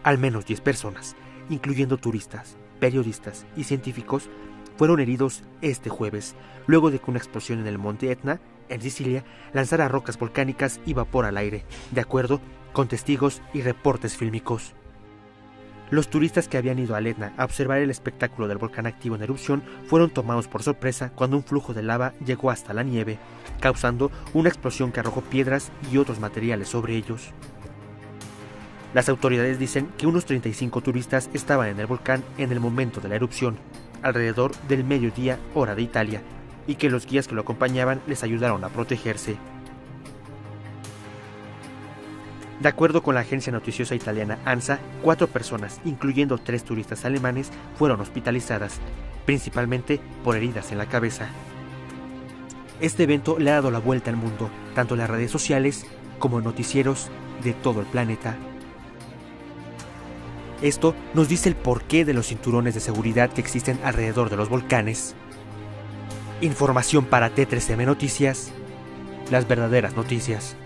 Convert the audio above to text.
Al menos 10 personas, incluyendo turistas, periodistas y científicos, fueron heridos este jueves, luego de que una explosión en el monte Etna, en Sicilia, lanzara rocas volcánicas y vapor al aire, de acuerdo con testigos y reportes fílmicos. Los turistas que habían ido al Etna a observar el espectáculo del volcán activo en erupción fueron tomados por sorpresa cuando un flujo de lava llegó hasta la nieve, causando una explosión que arrojó piedras y otros materiales sobre ellos. Las autoridades dicen que unos 35 turistas estaban en el volcán en el momento de la erupción, alrededor del mediodía hora de Italia, y que los guías que lo acompañaban les ayudaron a protegerse. De acuerdo con la agencia noticiosa italiana ANSA, 4 personas, incluyendo 3 turistas alemanes, fueron hospitalizadas, principalmente por heridas en la cabeza. Este evento le ha dado la vuelta al mundo, tanto en las redes sociales como en noticieros de todo el planeta. Esto nos dice el porqué de los cinturones de seguridad que existen alrededor de los volcanes. Información para T3M Noticias, las verdaderas noticias.